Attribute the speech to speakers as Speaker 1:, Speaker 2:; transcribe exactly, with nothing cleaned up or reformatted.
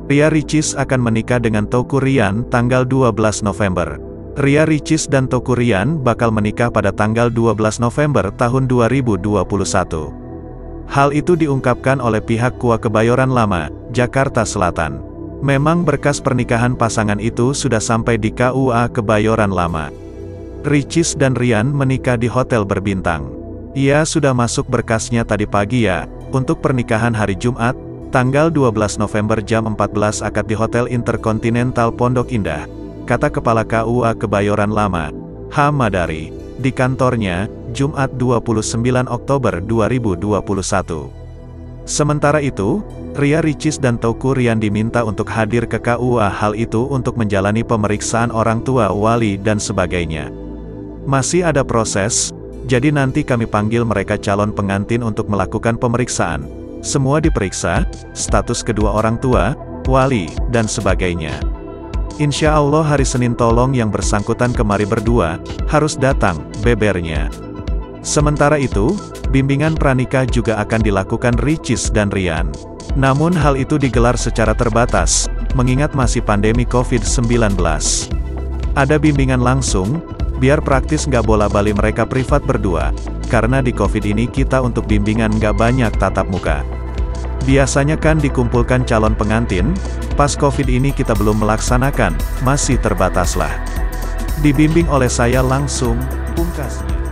Speaker 1: Ria Ricis akan menikah dengan Teuku Ryan tanggal dua belas November. Ria Ricis dan Teuku Ryan bakal menikah pada tanggal dua belas November tahun dua ribu dua puluh satu. Hal itu diungkapkan oleh pihak K U A Kebayoran Lama, Jakarta Selatan. Memang berkas pernikahan pasangan itu sudah sampai di K U A Kebayoran Lama. Ricis dan Ryan menikah di hotel berbintang. Ia sudah masuk berkasnya tadi pagi ya, untuk pernikahan hari Jumat, tanggal dua belas November jam empat belas akad di Hotel Intercontinental Pondok Indah, kata Kepala K U A Kebayoran Lama, H. Madari, di kantornya, Jumat dua puluh sembilan Oktober dua ribu dua puluh satu. Sementara itu, Ria Ricis dan Teuku Ryan diminta untuk hadir ke K U A, hal itu untuk menjalani pemeriksaan orang tua, wali dan sebagainya. Masih ada proses, jadi nanti kami panggil mereka calon pengantin untuk melakukan pemeriksaan. Semua diperiksa, status kedua orang tua, wali, dan sebagainya. Insya Allah hari Senin tolong yang bersangkutan kemari berdua, harus datang, bebernya. Sementara itu, bimbingan pranikah juga akan dilakukan Ricis dan Ryan. Namun hal itu digelar secara terbatas, mengingat masih pandemi covid sembilan belas. Ada bimbingan langsung, biar praktis nggak bola-bali mereka privat berdua, karena di Covid ini kita untuk bimbingan nggak banyak tatap muka. Biasanya kan dikumpulkan calon pengantin, pas Covid ini kita belum melaksanakan, masih terbatas lah. Dibimbing oleh saya langsung, pungkasnya.